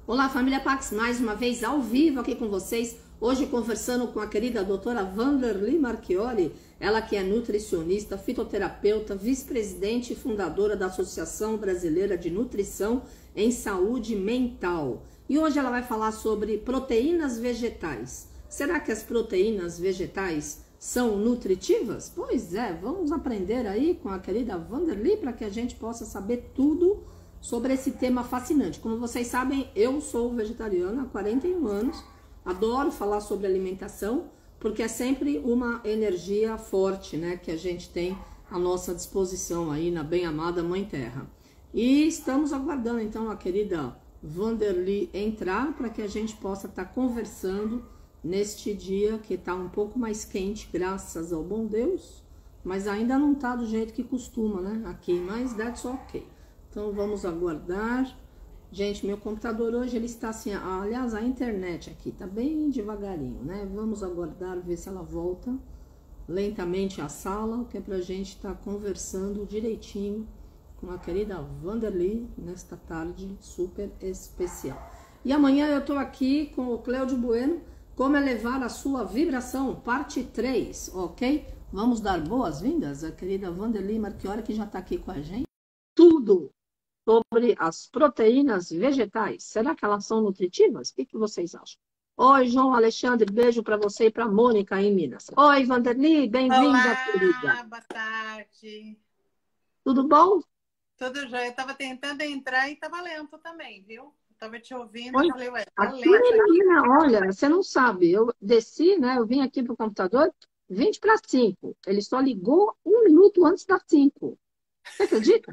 Olá, família Pax, mais uma vez ao vivo aqui com vocês. Hoje conversando com a querida doutora Wanderli Marchiori, ela que é nutricionista, fitoterapeuta, vice-presidente e fundadora da Associação Brasileira de Nutrição em Saúde Mental. E hoje ela vai falar sobre proteínas vegetais. Será que as proteínas vegetais são nutritivas? Pois é, vamos aprender aí com a querida Wanderli para que a gente possa saber tudo sobre esse tema fascinante. Como vocês sabem, eu sou vegetariana há 41 anos, adoro falar sobre alimentação, porque é sempre uma energia forte, né, que a gente tem à nossa disposição aí na bem-amada Mãe Terra. E estamos aguardando, então, a querida Wanderli entrar para que a gente possa estar conversando neste dia que está um pouco mais quente, graças ao bom Deus, mas ainda não está do jeito que costuma, né, aqui, mas that's ok. Então vamos aguardar. Gente, meu computador hoje ele está assim, aliás, a internet aqui tá bem devagarinho, né? Vamos aguardar, ver se ela volta lentamente à sala, que é pra gente estar conversando direitinho com a querida Wanderli nesta tarde super especial. E amanhã eu tô aqui com o Cláudio Bueno, como elevar a sua vibração, parte 3, ok? Vamos dar boas-vindas à querida Wanderli Marchiori, que já tá aqui com a gente. Tudo sobre as proteínas vegetais. Será que elas são nutritivas? O que vocês acham? Oi, João Alexandre, beijo para você e para Mônica em Minas. Oi, Wanderli, bem-vinda, querida. Olá, boa tarde. Tudo bom? Tudo jóia. Eu estava tentando entrar e estava lento também, viu? Eu estava te ouvindo Oi, e falei, ué, tá aqui, lento aqui. menina, olha, você não sabe, eu desci, né, eu vim aqui pro computador 20 para 5. Ele só ligou 1 minuto antes das 5. Você acredita?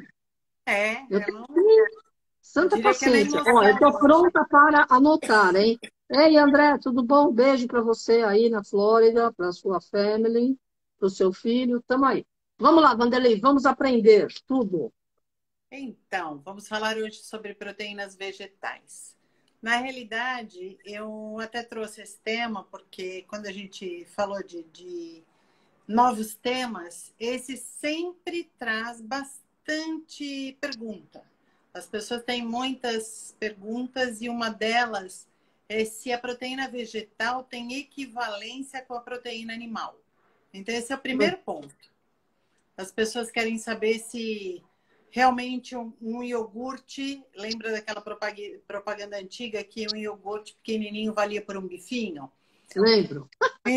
Eu Eu não tenho eu santa diria que é na paciência. Ó, eu emoção tô hoje. pronta para anotar, hein? Ei, André, tudo bom? Beijo para você aí na Flórida, para sua family, para o seu filho. Tamo aí. Vamos lá, Wanderli, vamos aprender tudo. Então, vamos falar hoje sobre proteínas vegetais. Na realidade, eu até trouxe esse tema porque quando a gente falou de novos temas, esse sempre traz bastante pergunta. As pessoas têm muitas perguntas e uma delas é se a proteína vegetal tem equivalência com a proteína animal. Então, esse é o primeiro ponto. As pessoas querem saber se realmente um iogurte, lembra daquela propaganda antiga que um iogurte pequenininho valia por um bifinho? Lembro.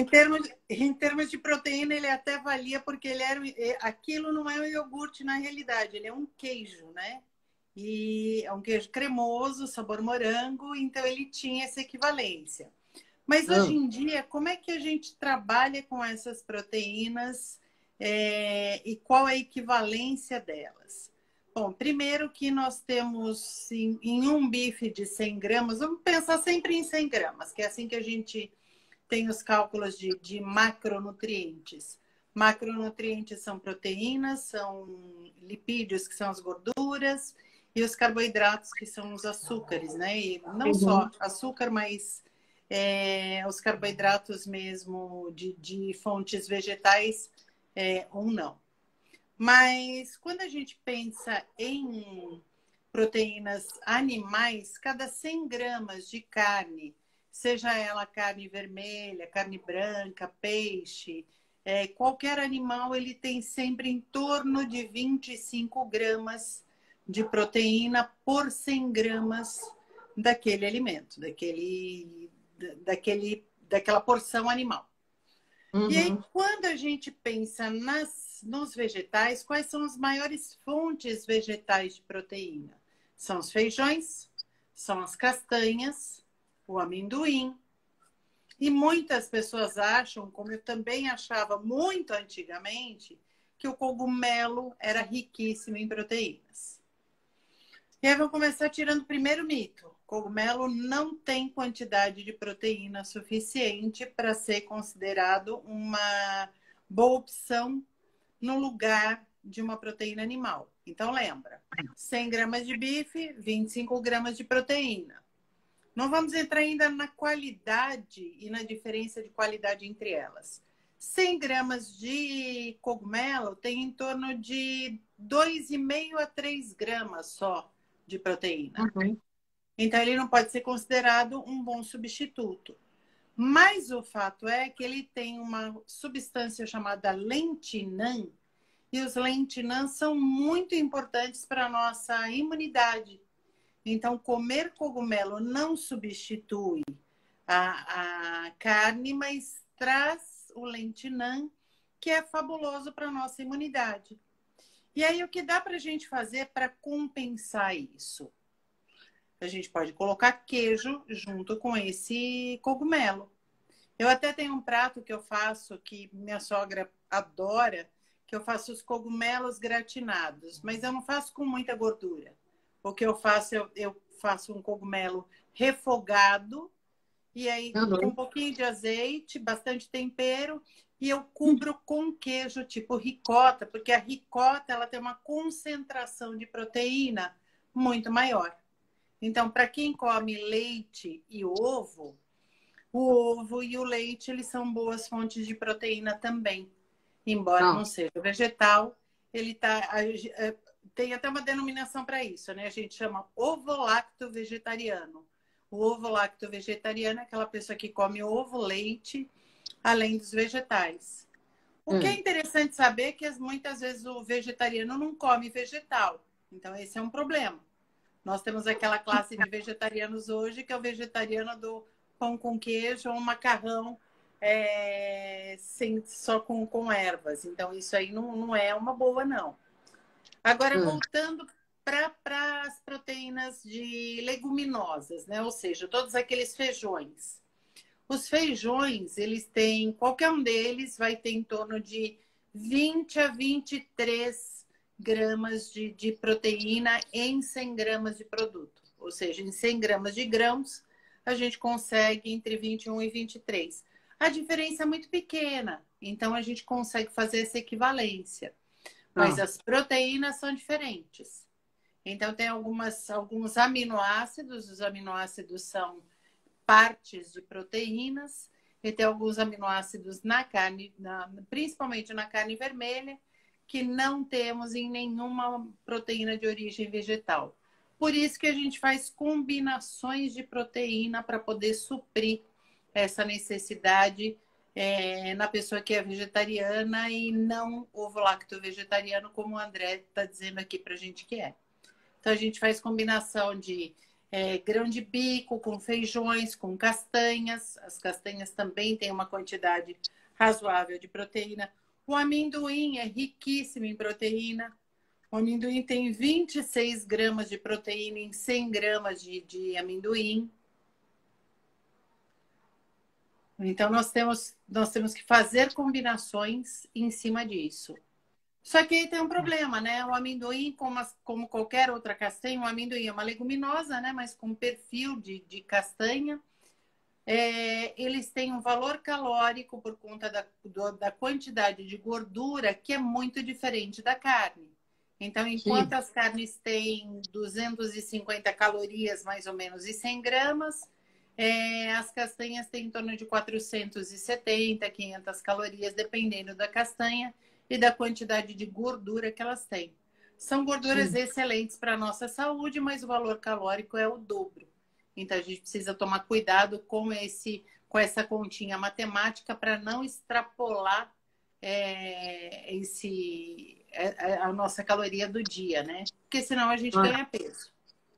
Em termos de proteína, ele até valia porque aquilo não é um iogurte na realidade, ele é um queijo, né? E é um queijo cremoso, sabor morango, então ele tinha essa equivalência. Mas hoje em dia, como é que a gente trabalha com essas proteínas e qual é a equivalência delas? Bom, primeiro que nós temos em um bife de 100 gramas, vamos pensar sempre em 100 gramas, que é assim que a gente tem os cálculos de macronutrientes. Macronutrientes são proteínas, são lipídios, que são as gorduras, e os carboidratos, que são os açúcares, né? E não só açúcar, mas os carboidratos mesmo de fontes vegetais ou não. Mas quando a gente pensa em proteínas animais, cada 100 gramas de carne, seja ela carne vermelha, carne branca, peixe, qualquer animal, ele tem sempre em torno de 25 gramas de proteína por 100 gramas daquele alimento, daquela porção animal. E aí, quando a gente pensa nos vegetais, quais são as maiores fontes vegetais de proteína? São os feijões, são as castanhas, o amendoim. E muitas pessoas acham, como eu também achava muito antigamente, que o cogumelo era riquíssimo em proteínas. E aí vamos começar tirando o primeiro mito. Cogumelo não tem quantidade de proteína suficiente para ser considerado uma boa opção no lugar de uma proteína animal. Então, lembra, 100 gramas de bife, 25 gramas de proteína. Não vamos entrar ainda na qualidade e na diferença de qualidade entre elas. 100 gramas de cogumelo tem em torno de 2,5 a 3 gramas só de proteína. Então, ele não pode ser considerado um bom substituto. Mas o fato é que ele tem uma substância chamada lentinã, e os lentinãs são muito importantes para a nossa imunidade. Então, comer cogumelo não substitui a carne, mas traz o lentinã, que é fabuloso para a nossa imunidade. E aí, o que dá para a gente fazer para compensar isso? A gente pode colocar queijo junto com esse cogumelo. Eu até tenho um prato que eu faço, que minha sogra adora, que eu faço os cogumelos gratinados, mas eu não faço com muita gordura. O que eu faço, eu faço um cogumelo refogado, e aí com um pouquinho de azeite, bastante tempero, e eu cubro com queijo tipo ricota, porque a ricota ela tem uma concentração de proteína muito maior. Então, para quem come leite e ovo, o ovo e o leite, eles são boas fontes de proteína também. Embora não seja vegetal, ele tem até uma denominação para isso, né? A gente chama ovo-lacto vegetariano. O ovo-lacto vegetariano é aquela pessoa que come ovo, leite, além dos vegetais. O que é interessante saber é que muitas vezes o vegetariano não come vegetal. Então, esse é um problema. Nós temos aquela classe de vegetarianos hoje, que é o vegetariano do pão com queijo ou um macarrão só com ervas. Então, isso aí não é uma boa, não. Agora, voltando para as proteínas de leguminosas, né? Ou seja, todos aqueles feijões. Os feijões, eles têm, qualquer um deles vai ter em torno de 20 a 23 gramas de proteína em 100 gramas de produto. Ou seja, em 100 gramas de grãos, a gente consegue entre 21 e 23. A diferença é muito pequena, então a gente consegue fazer essa equivalência. Mas as proteínas são diferentes. Então, tem alguns aminoácidos, os aminoácidos são partes de proteínas, e tem alguns aminoácidos na carne, principalmente na carne vermelha, que não temos em nenhuma proteína de origem vegetal. Por isso que a gente faz combinações de proteína para poder suprir essa necessidade na pessoa que é vegetariana e não ovo-lacto vegetariano, como o André está dizendo aqui para a gente que é. Então, a gente faz combinação de grão de bico com feijões, com castanhas. As castanhas também têm uma quantidade razoável de proteína. O amendoim é riquíssimo em proteína. O amendoim tem 26 gramas de proteína em 100 gramas de amendoim. Então, nós temos que fazer combinações em cima disso. Só que aí tem um problema, né? O amendoim, como qualquer outra castanha, o amendoim é uma leguminosa, né? Mas com perfil de castanha. Eles têm um valor calórico por conta da quantidade de gordura que é muito diferente da carne. Então, enquanto as carnes têm 250 calorias, mais ou menos, e 100 gramas, as castanhas têm em torno de 470, 500 calorias, dependendo da castanha e da quantidade de gordura que elas têm. São gorduras excelentes para a nossa saúde, mas o valor calórico é o dobro. Então, a gente precisa tomar cuidado com essa continha matemática para não extrapolar a nossa caloria do dia, né? Porque senão a gente ganha peso.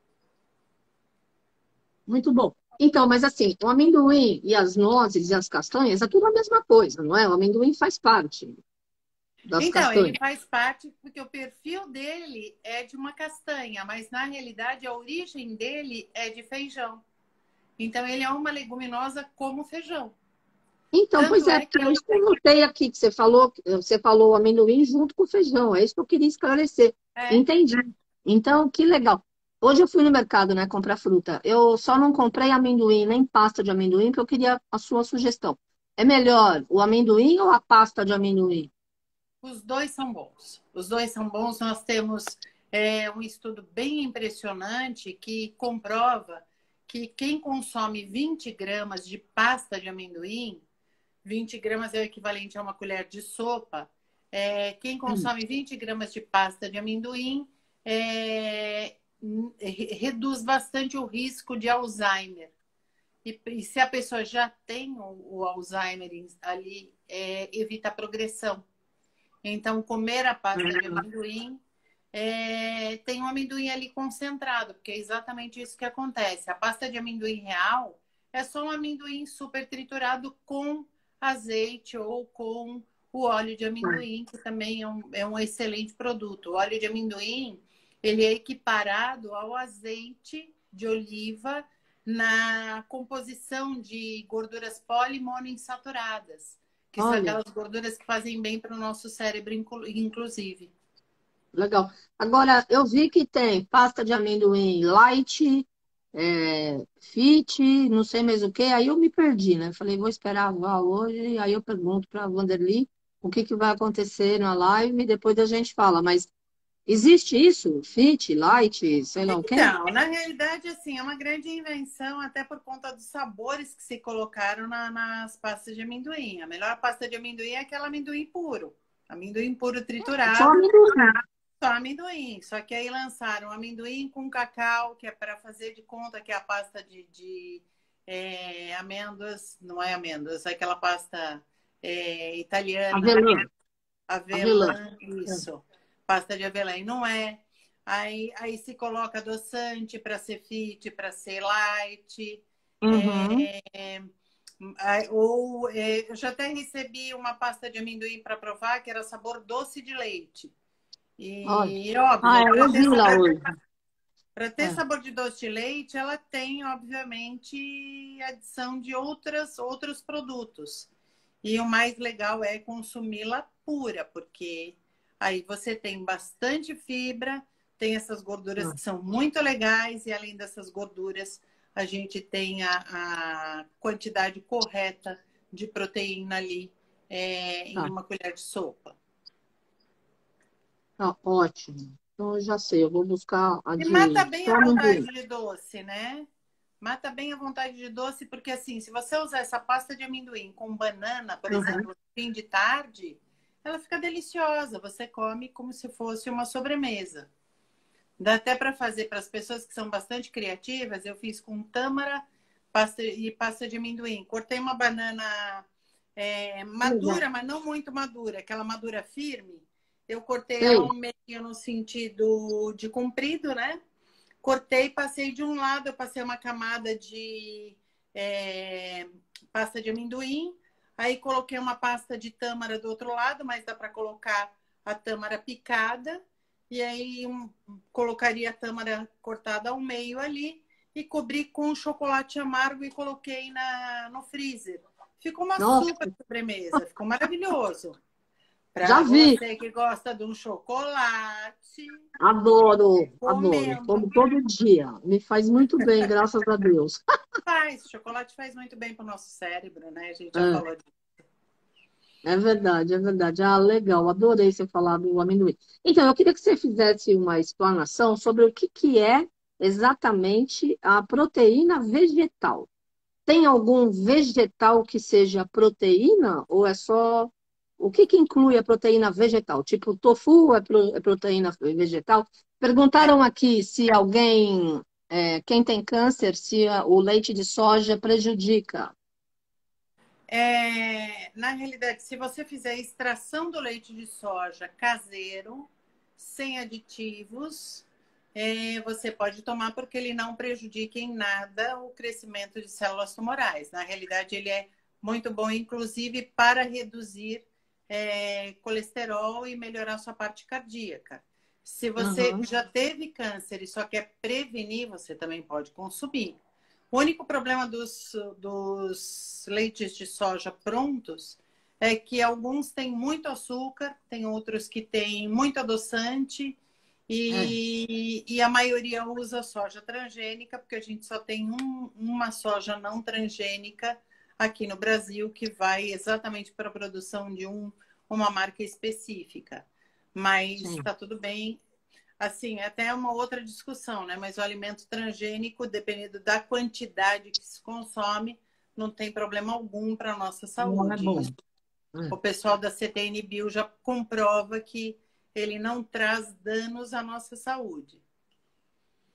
Muito bom. Então, mas assim, o amendoim e as nozes e as castanhas é tudo a mesma coisa, não é? O amendoim faz parte das castanhas. Ele faz parte porque o perfil dele é de uma castanha, mas na realidade a origem dele é de feijão. Então, ele é uma leguminosa como feijão. Então, pois é, porque eu notei aqui que você falou o amendoim junto com o feijão. É isso que eu queria esclarecer. Entendi. Então, que legal. Hoje eu fui no mercado, né, comprar fruta. Eu só não comprei amendoim, nem pasta de amendoim, porque eu queria a sua sugestão. É melhor o amendoim ou a pasta de amendoim? Os dois são bons. Os dois são bons. Nós temos um estudo bem impressionante que comprova que quem consome 20 gramas de pasta de amendoim, 20 gramas é o equivalente a uma colher de sopa, quem consome 20 gramas de pasta de amendoim reduz bastante o risco de Alzheimer. E se a pessoa já tem o Alzheimer ali, evita a progressão. Então, comer a pasta de amendoim, tem um amendoim ali concentrado, porque é exatamente isso que acontece. A pasta de amendoim real é só um amendoim super triturado com azeite ou com o óleo de amendoim, que também é um excelente produto. O óleo de amendoim, ele é equiparado ao azeite de oliva na composição de gorduras polimonoinsaturadas, que são Olha, aquelas gorduras que fazem bem para o nosso cérebro, inclusive. legal. Agora, eu vi que tem pasta de amendoim light, fit, não sei mais o que. Aí eu me perdi, né? Falei, vou esperar a Val hoje. Aí eu pergunto para a Vanderly o que que vai acontecer na live e depois a gente fala. Mas existe isso? Fit, light, sei lá o quê? Então, na realidade, assim, é uma grande invenção, até por conta dos sabores que se colocaram nas pastas de amendoim. A melhor pasta de amendoim é aquela amendoim puro Só triturado, amendoim. só amendoim. Só que aí lançaram amendoim com cacau, que é para fazer de conta que é a pasta de amêndoas, não é amêndoas, é aquela pasta italiana, Avelã. Avelã. avelã, isso, pasta de avelã, e não é. Aí se coloca adoçante para ser fit, para ser light. Uhum. Eu já até recebi uma pasta de amendoim para provar, que era sabor doce de leite. Olha. E, Ah, óbvio, eu vi lá hoje. para ter É. sabor de doce de leite, ela tem, obviamente, adição de outros produtos. E o mais legal é consumi-la pura, porque aí você tem bastante fibra, tem essas gorduras que são muito legais, e além dessas gorduras, a gente tem a quantidade correta de proteína ali em Tá, uma colher de sopa. tá ótimo. Então eu já sei, eu vou buscar a E de mata bem só a vontade amendoim. de doce, né? Mata bem a vontade de doce, porque assim, se você usar essa pasta de amendoim com banana, por Uhum. exemplo, no fim de tarde, ela fica deliciosa. Você come como se fosse uma sobremesa. Dá até para fazer para as pessoas que são bastante criativas. Eu fiz com tâmara e pasta de amendoim. Cortei uma banana Legal. madura, mas não muito madura, aquela madura firme. Eu cortei ela Sei. ao meio no sentido de comprido, né? Cortei, passei de um lado, eu passei uma camada de pasta de amendoim, aí coloquei uma pasta de tâmara do outro lado, mas dá para colocar a tâmara picada, e aí colocaria a tâmara cortada ao meio ali, e cobri com chocolate amargo e coloquei no freezer. Ficou uma Nossa, super sobremesa, ficou maravilhoso. já Para vi. você que gosta de um chocolate, Adoro, adoro. recomendo. Como todo dia. Me faz muito bem, graças a Deus. Chocolate faz muito bem para o nosso cérebro, né? A gente já É, falou disso. é verdade, é verdade. Ah, legal. Adorei você falar do amendoim. Então, eu queria que você fizesse uma explanação sobre o que que é exatamente a proteína vegetal. Tem algum vegetal que seja proteína ou é só o que que inclui a proteína vegetal? Tipo, tofu é proteína vegetal? É. Perguntaram aqui se alguém, quem tem câncer, se o leite de soja prejudica. Na realidade, se você fizer extração do leite de soja caseiro, sem aditivos, você pode tomar porque ele não prejudica em nada o crescimento de células tumorais. Na realidade, ele é muito bom, inclusive, para reduzir colesterol e melhorar sua parte cardíaca. Se você Uhum. já teve câncer e só quer prevenir, você também pode consumir. O único problema dos leites de soja prontos é que alguns têm muito açúcar, tem outros que têm muito adoçante É. e a maioria usa soja transgênica, porque a gente só tem uma soja não transgênica aqui no Brasil que vai exatamente para a produção de uma marca específica. Mas Sim. está tudo bem. Assim, é até uma outra discussão, né? Mas o alimento transgênico, dependendo da quantidade que se consome, não tem problema algum para a nossa Não é saúde. bom. Isso, É. o pessoal da CTN Bio já comprova que ele não traz danos à nossa saúde.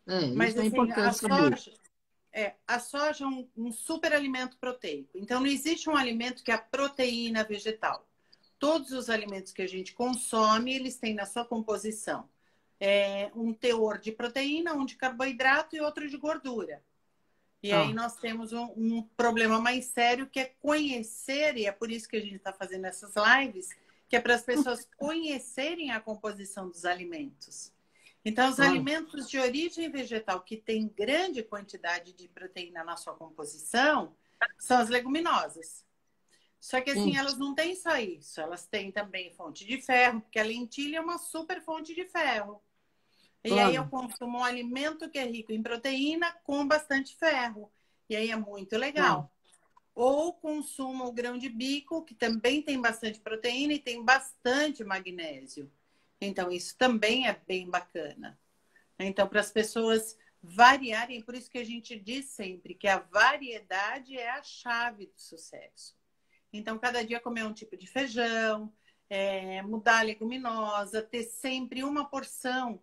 Mas Mas isso é assim, importante saber. a soja é um super alimento proteico. Então, não existe um alimento que é a proteína vegetal. Todos os alimentos que a gente consome, eles têm na sua composição um teor de proteína, um de carboidrato e outro de gordura. E aí Tá. nós temos um problema mais sério que é conhecer, e é por isso que a gente está fazendo essas lives, que é para as pessoas conhecerem a composição dos alimentos. Então, os Claro. alimentos de origem vegetal que têm grande quantidade de proteína na sua composição são as leguminosas. Só que assim, Sim, elas não têm só isso, elas têm também fonte de ferro, porque a lentilha é uma super fonte de ferro. E aí eu claro. consumo um alimento que é rico em proteína com bastante ferro. E aí é muito Tá. legal. Ou consumo o grão de bico, que também tem bastante proteína e tem bastante magnésio. Então, isso também é bem bacana. Então, para as pessoas variarem, por isso que a gente diz sempre que a variedade é a chave do sucesso. Então, cada dia comer um tipo de feijão, mudar a leguminosa, ter sempre uma porção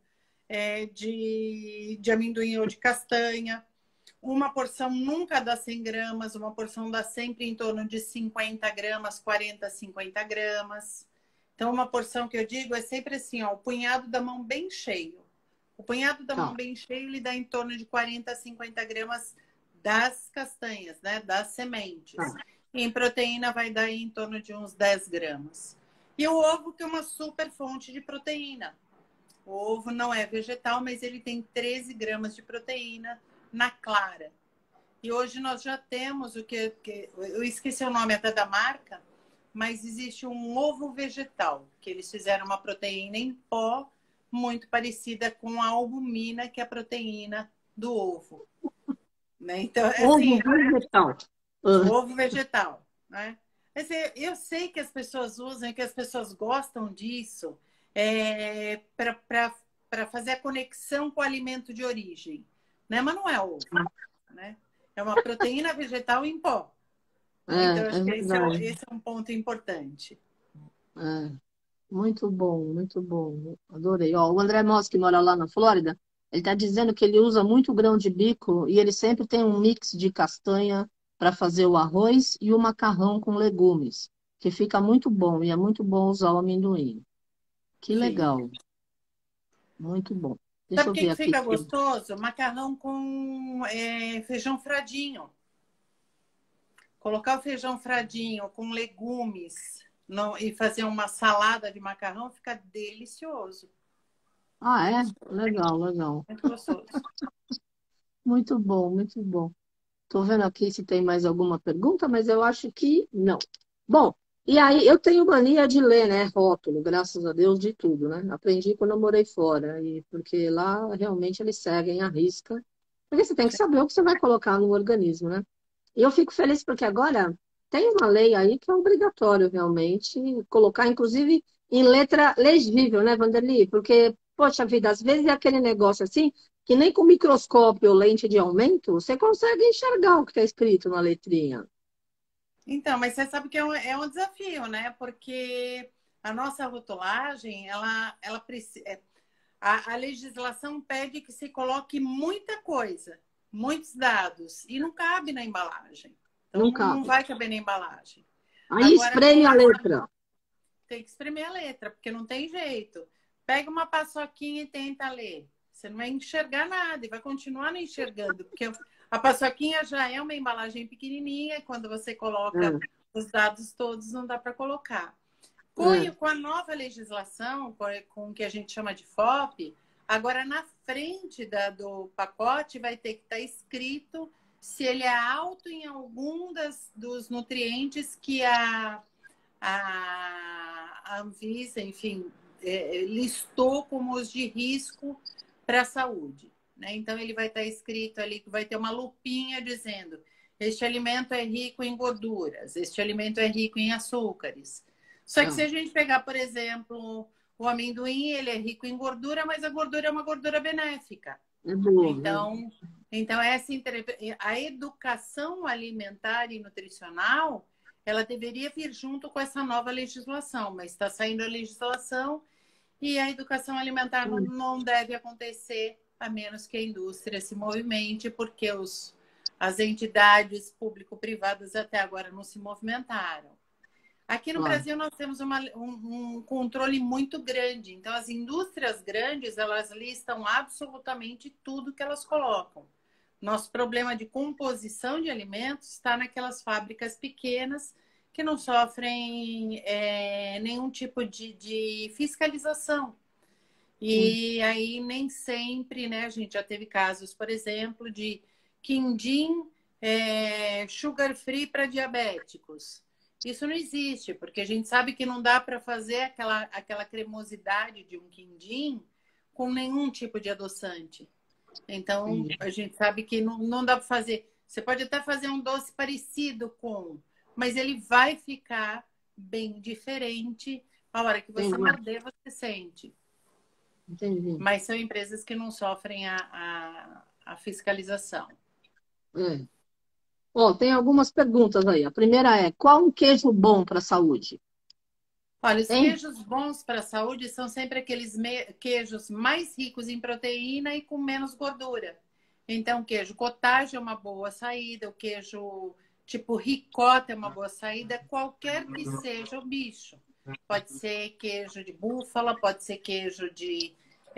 de amendoim ou de castanha. Uma porção nunca dá 100 gramas, uma porção dá sempre em torno de 50 gramas, 40, 50 gramas. Então, uma porção que eu digo é sempre assim, ó, o punhado da mão bem cheio. O punhado da mão Tá. bem cheio, ele dá em torno de 40 a 50 gramas das castanhas, né? Das sementes. Tá. E em proteína vai dar em torno de uns 10 gramas. E o ovo, que é uma super fonte de proteína. O ovo não é vegetal, mas ele tem 13 gramas de proteína na clara. E hoje nós já temos eu esqueci o nome até da marca, mas existe um ovo vegetal, que eles fizeram uma proteína em pó muito parecida com a albumina, que é a proteína do ovo. Né? Então, Ovo assim, vegetal. Ah, ovo vegetal. Né? Assim, eu sei que as pessoas usam, que as pessoas gostam disso para fazer a conexão com o alimento de origem. Né? Mas não é ovo. Né? É uma proteína vegetal em pó. Né? Então, é acho que verdade. esse é um ponto importante. É. Muito bom, muito bom. Adorei. Ó, o André Moss, que mora lá na Flórida, ele está dizendo que ele usa muito grão de bico e ele sempre tem um mix de castanha para fazer o arroz e o macarrão com legumes, que fica muito bom e é muito bom usar o amendoim. Que legal, Fica. muito bom. Deixa Sabe o eu que ver que aqui. fica gostoso? Macarrão com feijão fradinho. Colocar o feijão fradinho com legumes e fazer uma salada de macarrão fica delicioso. Ah, é? Legal, legal. Muito gostoso. Muito bom, muito bom. Estou vendo aqui se tem mais alguma pergunta, mas eu acho que não. Bom, e aí eu tenho mania de ler, né? Rótulo, graças a Deus, de tudo, né? Aprendi quando eu morei fora, e porque lá realmente eles seguem a risca. Porque você tem que saber o que você vai colocar no organismo, né? E eu fico feliz porque agora tem uma lei aí que é obrigatório realmente colocar, inclusive em letra legível, né, Vanderly? Porque, poxa vida, às vezes é aquele negócio assim que nem com microscópio ou lente de aumento você consegue enxergar o que está escrito na letrinha. Então, mas você sabe que é um desafio, né? Porque a nossa rotulagem, ela precisa. A legislação pede que se coloque muita coisa, muitos dados, e não cabe na embalagem. Então, Não não cabe. vai caber na embalagem. Aí Agora, espreme com a letra. tem que espremer a letra, porque não tem jeito. Pega uma paçoquinha e tenta ler. Você não vai enxergar nada e vai continuar não enxergando, porque a paçoquinha já é uma embalagem pequenininha, quando você coloca É, os dados todos, não dá para colocar. é. Com a nova legislação, com o que a gente chama de FOP, agora na frente do pacote vai ter que estar escrito se ele é alto em algum dos nutrientes que a Anvisa, enfim, listou como os de risco para a saúde. Né? Então, ele vai estar escrito ali, que vai ter uma lupinha dizendo: este alimento é rico em gorduras, este alimento é rico em açúcares. Só que se Ah, a gente pegar, por exemplo, o amendoim, ele é rico em gordura, mas a gordura é uma gordura benéfica. é boa, né? Então a educação alimentar e nutricional, ela deveria vir junto com essa nova legislação, mas está saindo a legislação e a educação alimentar não deve acontecer a menos que a indústria se movimente, porque as entidades público-privadas até agora não se movimentaram. Aqui no Claro. Brasil nós temos um controle muito grande. Então, as indústrias grandes, elas listam absolutamente tudo que elas colocam. Nosso problema de composição de alimentos está naquelas fábricas pequenas que não sofrem nenhum tipo de fiscalização. E aí nem sempre, né? A gente já teve casos, por exemplo, de quindim sugar free para diabéticos. Isso não existe, porque a gente sabe que não dá para fazer aquela cremosidade de um quindim com nenhum tipo de adoçante. Então, a gente sabe que não dá para fazer. Você pode até fazer um doce parecido com, mas ele vai ficar bem diferente. A hora que você morder, você sente. Entendi. Mas são empresas que não sofrem a fiscalização. Tem algumas perguntas aí. A primeira é: qual um queijo bom para a saúde? Olha, os queijos bons para a saúde são sempre aqueles queijos mais ricos em proteína e com menos gordura. Então, o queijo cottage é uma boa saída, o queijo tipo ricota é uma boa saída, qualquer que seja o bicho. Pode ser queijo de búfala, pode ser queijo de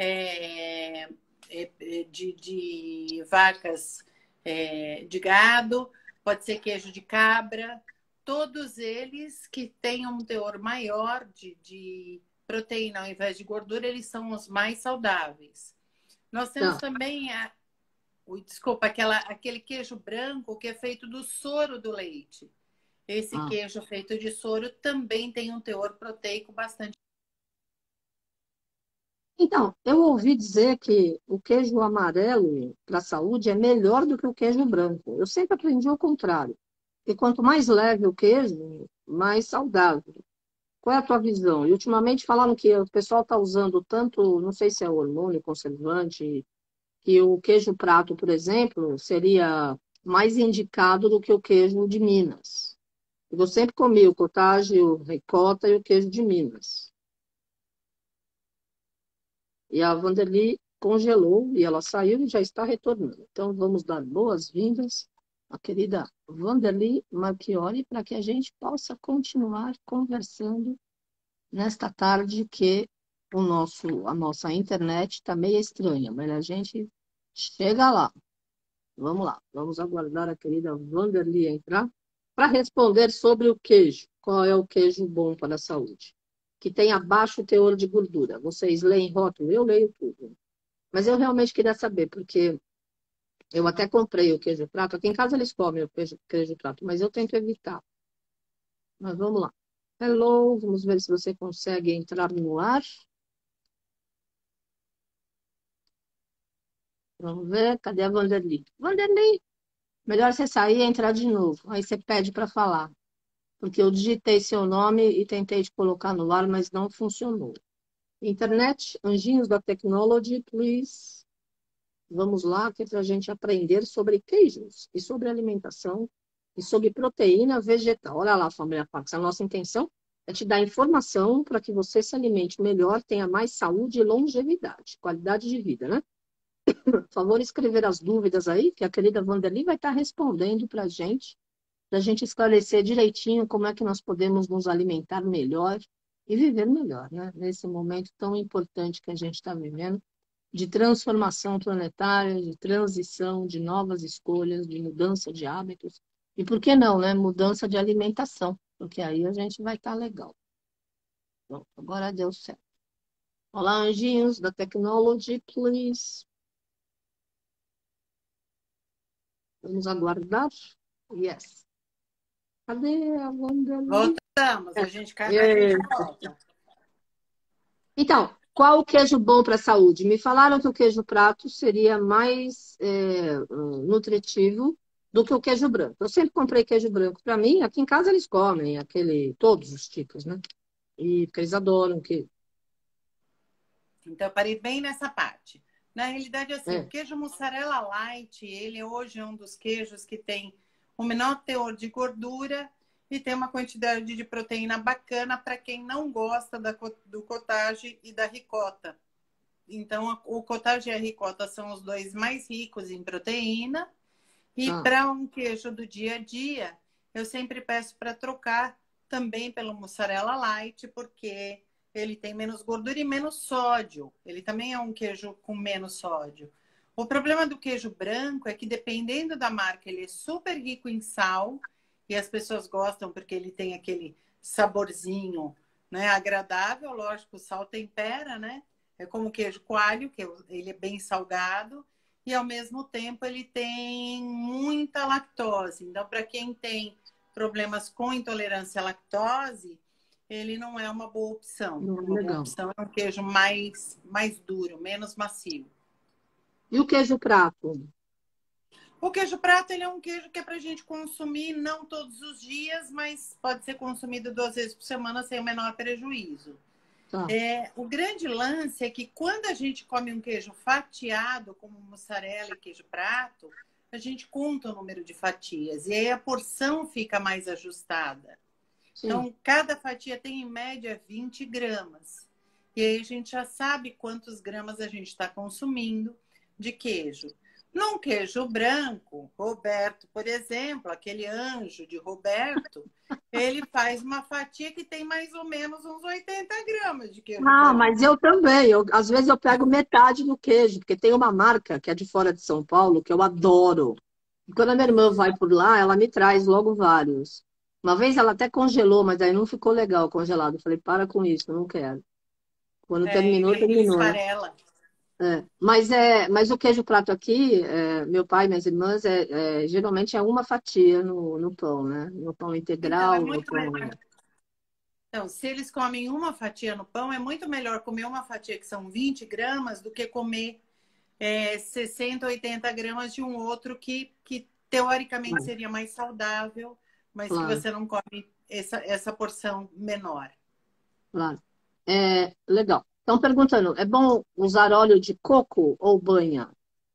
vacas de gado, pode ser queijo de cabra. Todos eles que tenham um teor maior de proteína ao invés de gordura, eles são os mais saudáveis. Nós temos também aquele queijo branco que é feito do soro do leite. Esse queijo feito de soro também tem um teor proteico bastante. Então, eu ouvi dizer que o queijo amarelo para a saúde é melhor do que o queijo branco. Eu sempre aprendi o contrário. E quanto mais leve o queijo, mais saudável. Qual é a tua visão? E ultimamente falaram que o pessoal está usando tanto, não sei se é hormônio, conservante, que o queijo prato, por exemplo, seria mais indicado do que o queijo de Minas. Eu sempre comi o cottage, o ricota e o queijo de Minas. E a Vanderly congelou e ela saiu e já está retornando. Então, vamos dar boas-vindas à querida Vanderly Marchiori para que a gente possa continuar conversando nesta tarde que a nossa internet está meio estranha, mas a gente chega lá. Vamos lá, vamos aguardar a querida Vanderly entrar para responder sobre o queijo. Qual é o queijo bom para a saúde? Que tem abaixo teor de gordura. Vocês leem rótulo? Eu leio tudo. Mas eu realmente queria saber, porque eu até comprei o queijo prato. Aqui em casa eles comem o queijo prato, mas eu tento evitar. Mas vamos lá. Hello, vamos ver se você consegue entrar no ar. Vamos ver, cadê a Vanderly? Vanderly, melhor você sair e entrar de novo. Aí você pede para falar. Porque eu digitei seu nome e tentei te colocar no ar, mas não funcionou. Internet, anjinhos da Technology, please. Vamos lá, que é para a gente aprender sobre queijos e sobre alimentação e sobre proteína vegetal. Olha lá, família Pax, a nossa intenção é te dar informação para que você se alimente melhor, tenha mais saúde e longevidade, qualidade de vida, né? Por favor, escrever as dúvidas aí, que a querida Vanderly vai estar respondendo para a gente esclarecer direitinho como é que nós podemos nos alimentar melhor e viver melhor, né? Nesse momento tão importante que a gente está vivendo, de transformação planetária, de transição, de novas escolhas, de mudança de hábitos. E por que não, né? Mudança de alimentação, porque aí a gente vai estar legal. Bom, agora deu certo. Olá, anjinhos da Technology, please. Vamos aguardar. Yes. Cadê a Vanderly? Voltamos, a gente cai, a gente volta. Então, qual o queijo bom para a saúde? Me falaram que o queijo prato seria mais nutritivo do que o queijo branco. Eu sempre comprei queijo branco para mim. Aqui em casa eles comem todos os tipos, né? E porque eles adoram que. Então, eu parei bem nessa parte. Na realidade, assim, o queijo mussarela light, ele hoje é um dos queijos que tem o menor teor de gordura e tem uma quantidade de proteína bacana para quem não gosta do cottage e da ricota. Então, o cottage e a ricota são os dois mais ricos em proteína. E Ah, para um queijo do dia a dia, eu sempre peço para trocar também pelo mussarela light, porque ele tem menos gordura e menos sódio. Ele também é um queijo com menos sódio. O problema do queijo branco é que, dependendo da marca, ele é super rico em sal e as pessoas gostam porque ele tem aquele saborzinho, né, agradável. Lógico, o sal tempera, né? É como o queijo coalho, que ele é bem salgado e, ao mesmo tempo, ele tem muita lactose. Então, para quem tem problemas com intolerância à lactose, ele não é uma boa opção. não é Uma boa legal. opção é um queijo mais duro, menos macio. E o queijo prato? O queijo prato, ele é um queijo que é para a gente consumir não todos os dias, mas pode ser consumido 2 vezes por semana sem o menor prejuízo. Tá. O grande lance é que quando a gente come um queijo fatiado, como mussarela e queijo prato, a gente conta o número de fatias e aí a porção fica mais ajustada. Sim. Então, cada fatia tem em média 20 gramas. E aí a gente já sabe quantos gramas a gente está consumindo de queijo. Num queijo branco, Roberto, por exemplo, aquele anjo de Roberto, ele faz uma fatia que tem mais ou menos uns 80 gramas de queijo Ah, branco. mas eu também. Às vezes eu pego metade do queijo, porque tem uma marca que é de fora de São Paulo que eu adoro. E quando a minha irmã vai por lá, ela me traz logo vários. Uma vez ela até congelou, mas aí não ficou legal congelado. Eu falei, para com isso, eu não quero. Quando terminou, Ele terminou, né? esfarela. Mas o queijo prato aqui, meu pai e minhas irmãs, geralmente é uma fatia no pão, né? No pão Então, é integral, no muito melhor. pão. Então, se eles comem uma fatia no pão, é muito melhor comer uma fatia que são 20 gramas do que comer 60, 80 gramas de um outro que teoricamente Claro, seria mais saudável, mas que claro, você não come essa porção menor. claro. Legal. Estão perguntando, é bom usar óleo de coco ou banha?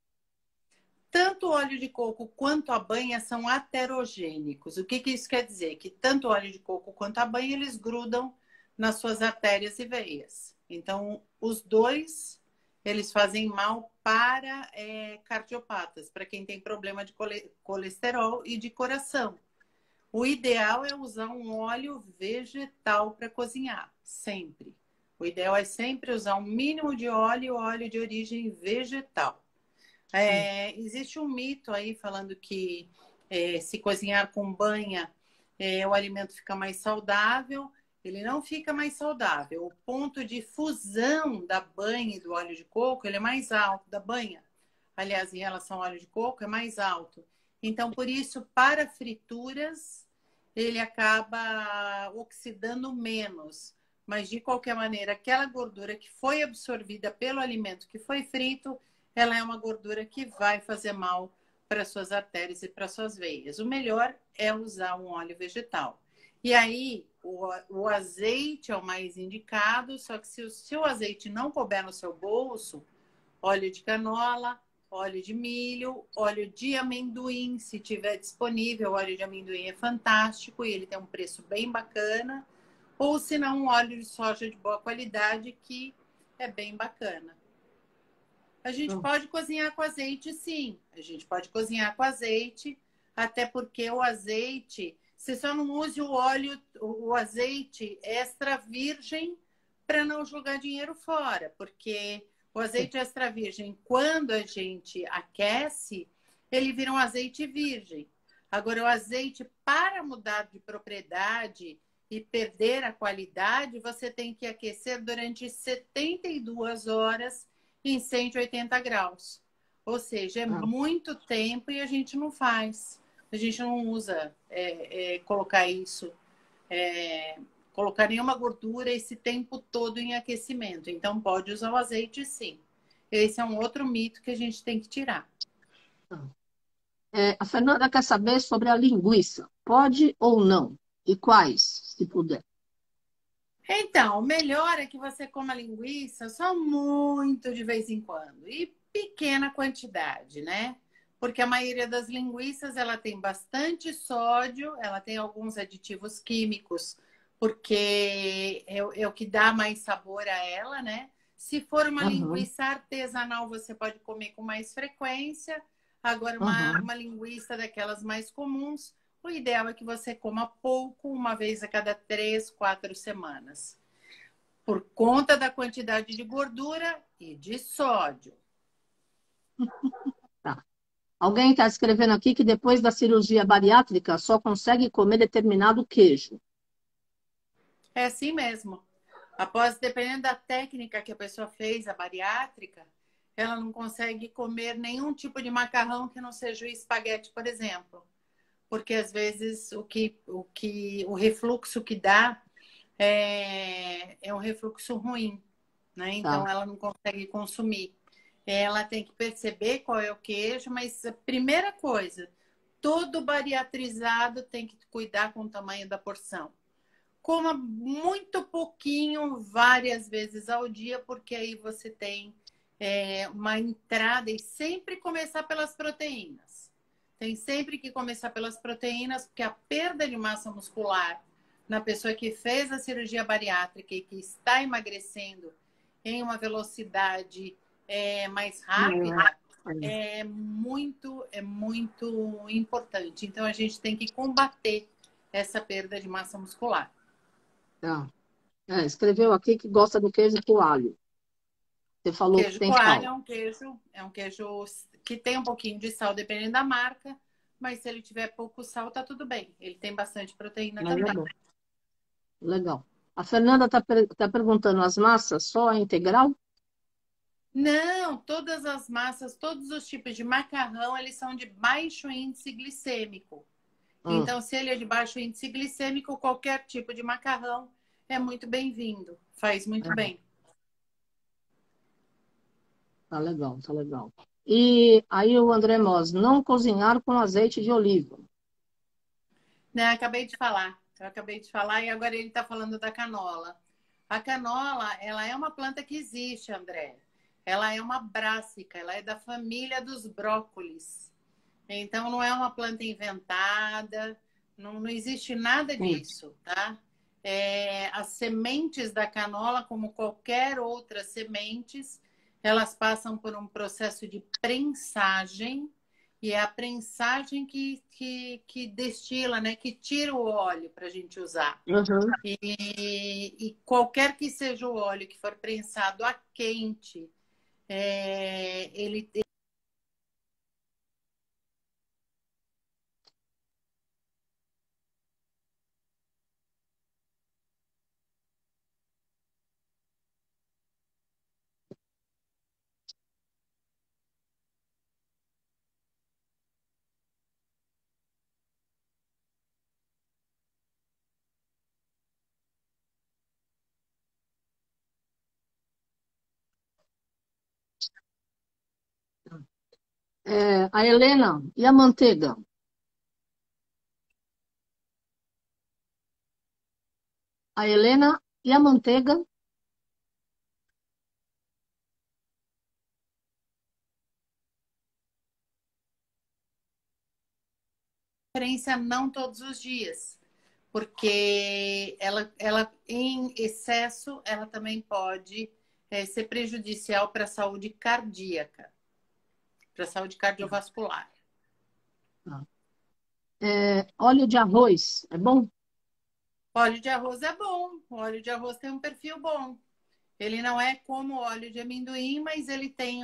Tanto o óleo de coco quanto a banha são aterogênicos. O que isso quer dizer? Que tanto o óleo de coco quanto a banha, eles grudam nas suas artérias e veias. Então, os dois, eles fazem mal para cardiopatas, para quem tem problema de colesterol e de coração. O ideal é usar um óleo vegetal para cozinhar, sempre. O ideal é sempre usar um mínimo de óleo de origem vegetal. Existe um mito aí falando que se cozinhar com banha, o alimento fica mais saudável. Ele não fica mais saudável. O ponto de fusão da banha e do óleo de coco, ele é mais alto, da banha. Aliás, em relação ao óleo de coco, é mais alto. Então, por isso, para frituras, ele acaba oxidando menos. Mas, de qualquer maneira, aquela gordura que foi absorvida pelo alimento que foi frito, ela é uma gordura que vai fazer mal para suas artérias e para suas veias. O melhor é usar um óleo vegetal. E aí, o azeite é o mais indicado, só que se o seu azeite não couber no seu bolso, óleo de canola, óleo de milho, óleo de amendoim, se tiver disponível, o óleo de amendoim é fantástico e ele tem um preço bem bacana. Ou se não, um óleo de soja de boa qualidade que é bem bacana. A gente Hum. pode cozinhar com azeite, sim. A gente pode cozinhar com azeite, até porque o azeite, você só não use o azeite extra virgem para não jogar dinheiro fora, porque o azeite extra virgem, quando a gente aquece, ele vira um azeite virgem. Agora, o azeite, para mudar de propriedade e perder a qualidade, você tem que aquecer durante 72 horas em 180 graus. Ou seja, é Ah, muito tempo e a gente não faz. A gente não usa colocar isso, colocar nenhuma gordura esse tempo todo em aquecimento. Então, pode usar o azeite, sim. Esse é um outro mito que a gente tem que tirar. tá. A Fernanda quer saber sobre a linguiça. Pode ou não? E quais, se puder? Então, o melhor é que você coma linguiça só muito de vez em quando e pequena quantidade, né? Porque a maioria das linguiças ela tem bastante sódio, ela tem alguns aditivos químicos, porque é o que dá mais sabor a ela, né? Se for uma Aham, linguiça artesanal, você pode comer com mais frequência. Agora, aham. uma linguiça daquelas mais comuns, o ideal é que você coma pouco, uma vez a cada 3, 4 semanas. Por conta da quantidade de gordura e de sódio. Tá. Alguém está escrevendo aqui que depois da cirurgia bariátrica só consegue comer determinado queijo. É assim mesmo. Após, dependendo da técnica que a pessoa fez, a bariátrica, ela não consegue comer nenhum tipo de macarrão que não seja o espaguete, por exemplo. Porque às vezes o refluxo que dá é um refluxo ruim, né? Então Tá. ela não consegue consumir. Ela tem que perceber qual é o queijo, mas a primeira coisa, todo bariatrizado tem que cuidar com o tamanho da porção. Coma muito pouquinho, várias vezes ao dia, porque aí você tem uma entrada e sempre começar pelas proteínas. Tem sempre que começar pelas proteínas, porque a perda de massa muscular na pessoa que fez a cirurgia bariátrica e que está emagrecendo em uma velocidade mais rápida é muito importante. Então a gente tem que combater essa perda de massa muscular. Tá. Escreveu aqui que gosta do queijo coalho. Você falou que Queijo tem coalho sal. é um queijo que tem um pouquinho de sal, dependendo da marca, mas se ele tiver pouco sal, tá tudo bem. Ele tem bastante proteína Mas é também. bom. Legal. A Fernanda está perguntando, as massas só a integral? Não, todas as massas, todos os tipos de macarrão, eles são de baixo índice glicêmico. Hum, Então, se ele é de baixo índice glicêmico, qualquer tipo de macarrão é muito bem-vindo. Faz muito é, bem. tá legal, tá legal. E aí o André Mos, não cozinhar com azeite de oliva. Né, acabei de falar. Eu acabei de falar e agora ele está falando da canola. A canola, ela é uma planta que existe, André. Ela é uma brássica, ela é da família dos brócolis. Então, não é uma planta inventada, não existe nada Hum, disso, tá? As sementes da canola, como qualquer outras sementes, elas passam por um processo de prensagem, e é a prensagem que destila, né? Que tira o óleo para a gente usar. uhum. E qualquer que seja o óleo que for prensado a quente, ele A Helena, e a manteiga? A Helena e a manteiga? preferência não todos os dias, porque ela em excesso, ela também pode ser prejudicial para a saúde cardíaca, para a saúde cardiovascular. Tá. Óleo de arroz, é bom? Óleo de arroz é bom, o óleo de arroz tem um perfil bom. Ele não é como o óleo de amendoim, mas ele tem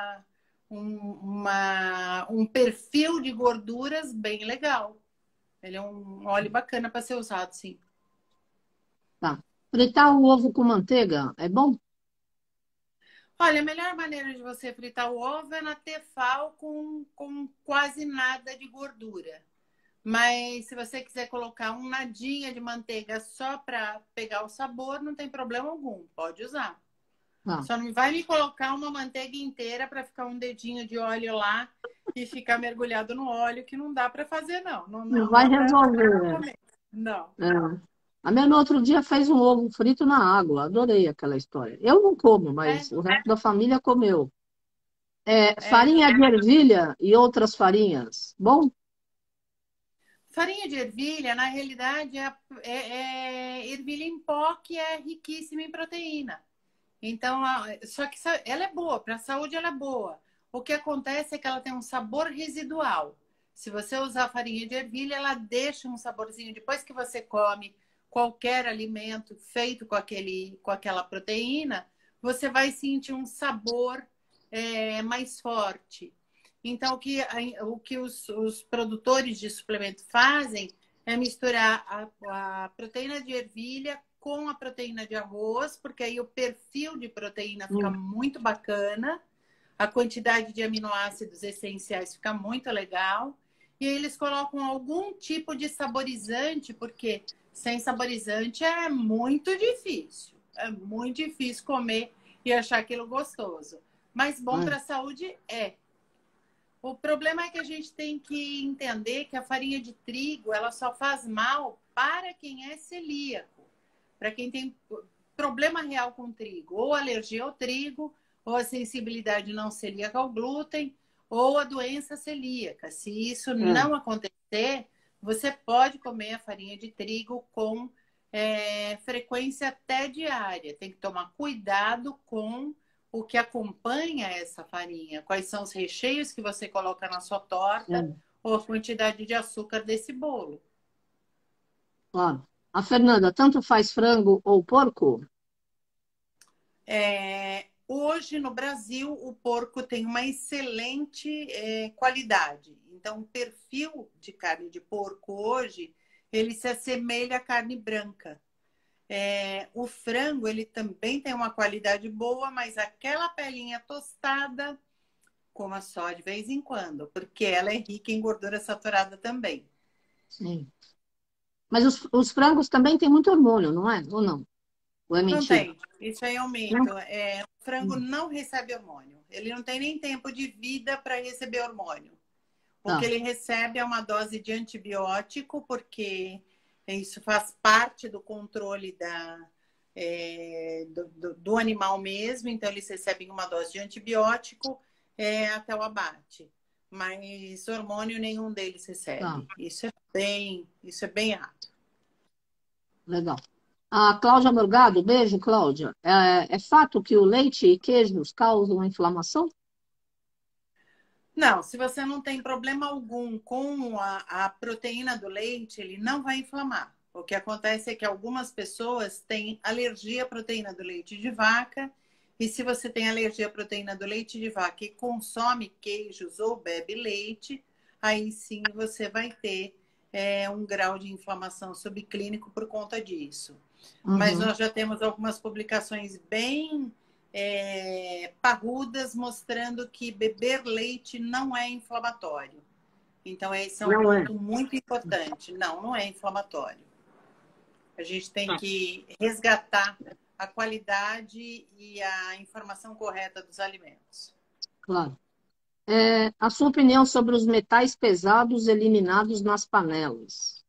um perfil de gorduras bem legal. Ele é um óleo bacana para ser usado, sim. Tá. Fritar o ovo com manteiga, é bom? Olha, a melhor maneira de você fritar o ovo é na tefal com quase nada de gordura. Mas se você quiser colocar um nadinha de manteiga só para pegar o sabor, não tem problema algum, pode usar. Tá. Só não vai me colocar uma manteiga inteira para ficar um dedinho de óleo lá e ficar mergulhado no óleo, que não dá para fazer, não. Não, Não não vai dá para resolver. comer. Não. É. A minha no outro dia fez um ovo frito na água. Adorei aquela história. Eu não como, É, mas o resto da família comeu. não. Farinha de ervilha e outras farinhas. Bom? Farinha de ervilha, na realidade, é ervilha em pó que é riquíssima em proteína. Então, só que ela é boa, para a saúde ela é boa. O que acontece é que ela tem um sabor residual. Se você usar farinha de ervilha, ela deixa um saborzinho. Depois que você come qualquer alimento feito com aquela proteína, você vai sentir um sabor mais forte. Então, o que os produtores de suplemento fazem é misturar a proteína de ervilha com a proteína de arroz, porque aí o perfil de proteína fica muito bacana, a quantidade de aminoácidos essenciais fica muito legal, e aí eles colocam algum tipo de saborizante, porque sem saborizante é muito difícil. É muito difícil comer e achar aquilo gostoso. Mas bom para a saúde é. O problema é que a gente tem que entender que a farinha de trigo, ela só faz mal para quem é celíaco, para quem tem problema real com trigo, ou alergia ao trigo, ou a sensibilidade não celíaca ao glúten, ou a doença celíaca. Se isso não acontecer, você pode comer a farinha de trigo com frequência até diária. Tem que tomar cuidado com o que acompanha essa farinha, quais são os recheios que você coloca na sua torta ou a quantidade de açúcar desse bolo. Claro. A Fernanda, tanto faz frango ou porco? Hoje no Brasil o porco tem uma excelente qualidade. Então o perfil de carne de porco hoje ele se assemelha à carne branca. O frango ele também tem uma qualidade boa, mas aquela pelinha tostada coma só de vez em quando, porque ela é rica em gordura saturada também. Sim. Mas os frangos também têm muito hormônio, não é? Ou não? Ou é Não mentira? tem, isso aí é um Não? mito. O frango não recebe hormônio. Ele não tem nem tempo de vida para receber hormônio. O que Tá. ele recebe é uma dose de antibiótico, porque isso faz parte do controle do animal mesmo. Então, eles recebem uma dose de antibiótico até o abate. Mas hormônio nenhum deles Tá. recebe. Isso é bem raro. Legal. A Cláudia Morgado, beijo, Cláudia. É fato que o leite e queijos causam inflamação? Não, se você não tem problema algum com a proteína do leite, ele não vai inflamar. O que acontece é que algumas pessoas têm alergia à proteína do leite de vaca, e se você tem alergia à proteína do leite de vaca e consome queijos ou bebe leite, aí sim você vai ter um grau de inflamação subclínico por conta disso. Mas Uhum. nós já temos algumas publicações bem parrudas mostrando que beber leite não é inflamatório. Então, esse é um Não é. ponto muito importante. Não, não é inflamatório. A gente tem que resgatar a qualidade e a informação correta dos alimentos. Claro. A sua opinião sobre os metais pesados eliminados nas panelas?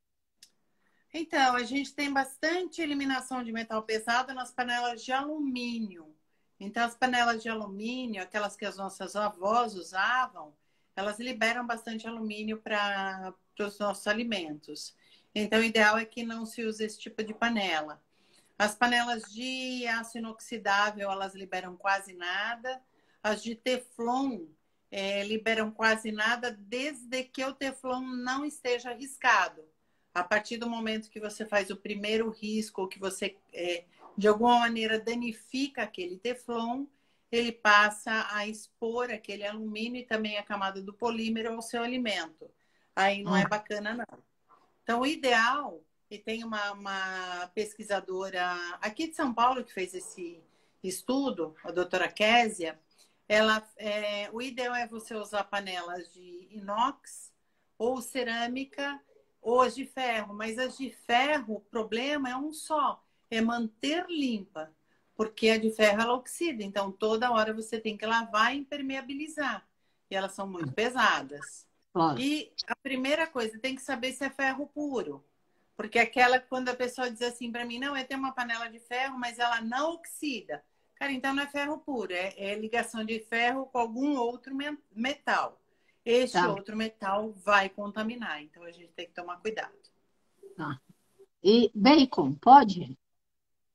Então, a gente tem bastante eliminação de metal pesado nas panelas de alumínio. Então, as panelas de alumínio, aquelas que as nossas avós usavam, elas liberam bastante alumínio para os nossos alimentos. Então, o ideal é que não se use esse tipo de panela. As panelas de aço inoxidável, elas liberam quase nada. As de Teflon liberam quase nada, desde que o Teflon não esteja riscado. A partir do momento que você faz o primeiro risco, ou que você, de alguma maneira, danifica aquele Teflon, ele passa a expor aquele alumínio e também a camada do polímero ao seu alimento. Aí não é bacana, não. Então, o ideal, e tem uma pesquisadora aqui de São Paulo que fez esse estudo, a doutora Késia, o ideal é você usar panelas de inox ou cerâmica ou as de ferro, mas as de ferro, o problema é um só, é manter limpa, porque a de ferro ela oxida, então toda hora você tem que lavar e impermeabilizar, e elas são muito pesadas. Claro. E a primeira coisa, tem que saber se é ferro puro, porque aquela, quando a pessoa diz assim para mim, não, eu tenho uma panela de ferro, mas ela não oxida. Cara, então não é ferro puro, é ligação de ferro com algum outro metal. Este Tá. outro metal vai contaminar, então a gente tem que tomar cuidado. Tá. E bacon, pode?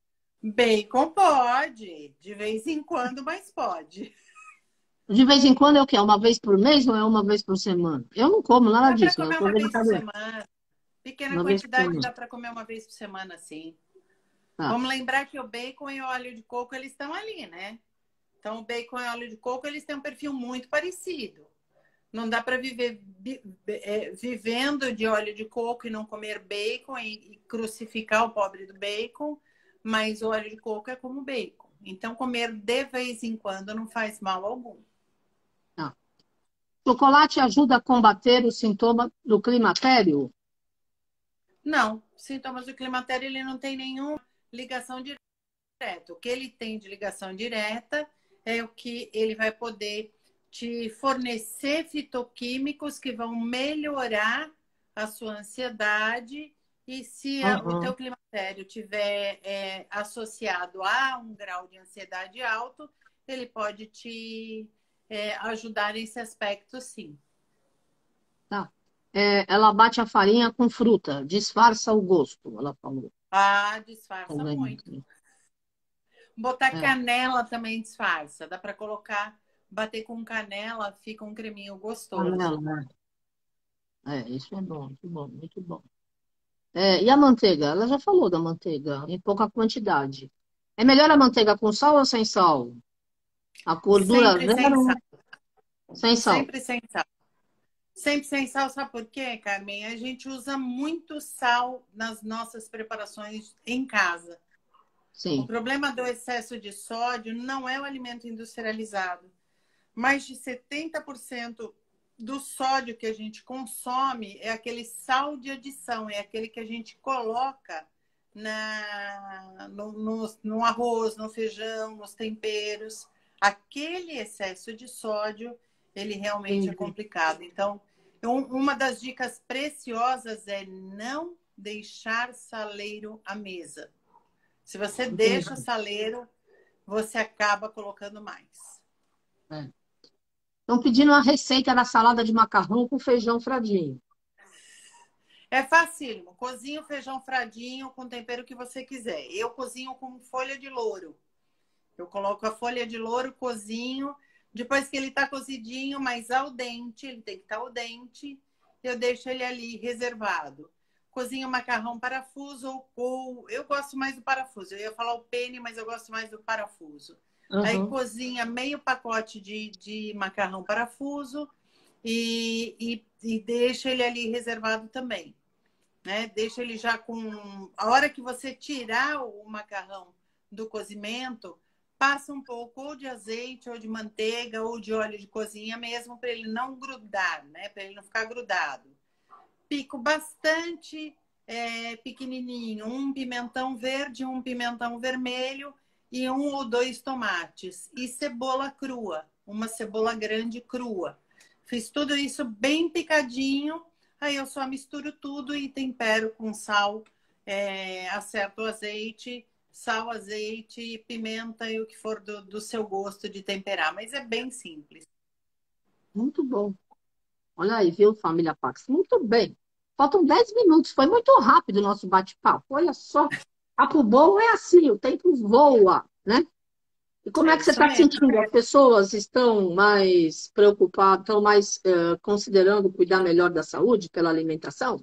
Bacon pode, de vez em quando, mas pode. De vez em quando é o quê? Uma vez por mês ou é uma vez por semana? Eu não como nada Dá para disso, né? Eu comer sou uma vez por vegetariana. semana. Pequena Uma vez por quantidade semana. dá para comer uma vez por semana, sim. Tá. Vamos lembrar que o bacon e o óleo de coco, eles estão ali, né? Então, o bacon e o óleo de coco, eles têm um perfil muito parecido. Não dá para viver vivendo de óleo de coco e não comer bacon e crucificar o pobre do bacon, mas o óleo de coco é como bacon. Então, comer de vez em quando não faz mal algum. Tá. Chocolate ajuda a combater o sintoma do climatério? Não, sintomas do climatério ele não tem nenhuma ligação direta. O que ele tem de ligação direta é o que ele vai poder te fornecer fitoquímicos que vão melhorar a sua ansiedade e se o teu Uhum. climatério tiver associado a um grau de ansiedade alto, ele pode te ajudar nesse aspecto, sim. Tá. Ela bate a farinha com fruta, disfarça o gosto, ela falou. Ah, disfarça Também. muito. Botar É, canela também disfarça. Dá para colocar, bater com canela, fica um creminho canela, gostoso. né? Isso é bom, muito bom, muito bom. E a manteiga? Ela já falou da manteiga, em pouca quantidade. É melhor a manteiga com sal ou sem sal? A gordura Sempre sem sal. zero, sem sal. Sempre sem sal. Sempre sem sal, sabe por quê, Carmen? A gente usa muito sal nas nossas preparações em casa. O Sim. problema do excesso de sódio não é o alimento industrializado. Mais de 70% do sódio que a gente consome é aquele sal de adição, é aquele que a gente coloca no arroz, no feijão, nos temperos. Aquele excesso de sódio, ele realmente é Entendi. complicado. Então, uma das dicas preciosas é não deixar saleiro à mesa. Se você deixa Entendi. saleiro, você acaba colocando mais. É. Estão pedindo uma receita da salada de macarrão com feijão fradinho. É facílimo. Cozinha o feijão fradinho com o tempero que você quiser. Eu cozinho com folha de louro. Eu coloco a folha de louro, cozinho. Depois que ele está cozidinho, mas al dente, ele tem que estar al dente, eu deixo ele ali reservado. Cozinho macarrão parafuso ou eu gosto mais do parafuso. Eu ia falar o penne, mas eu gosto mais do parafuso. Aí Uhum. cozinha meio pacote de macarrão parafuso e deixa ele ali reservado também, né? Deixa ele já com... A hora que você tirar o macarrão do cozimento, passa um pouco ou de azeite, ou de manteiga, ou de óleo de cozinha mesmo, para ele não grudar, né? Para ele não ficar grudado. Pico bastante pequenininho, um pimentão verde, um pimentão vermelho e um ou dois tomates. E cebola crua, uma cebola grande crua. Fiz tudo isso bem picadinho. Aí eu só misturo tudo e tempero com sal, acerto o azeite, sal, azeite, pimenta e o que for do seu gosto de temperar. Mas é bem simples. Muito bom. Olha aí, viu, família Pax? Muito bem. Faltam 10 minutos. Foi muito rápido o nosso bate-papo. Olha só. Papo bom é assim, o tempo voa, né? E como é É que você isso está mesmo. sentindo? As pessoas estão mais preocupadas, estão mais considerando cuidar melhor da saúde pela alimentação?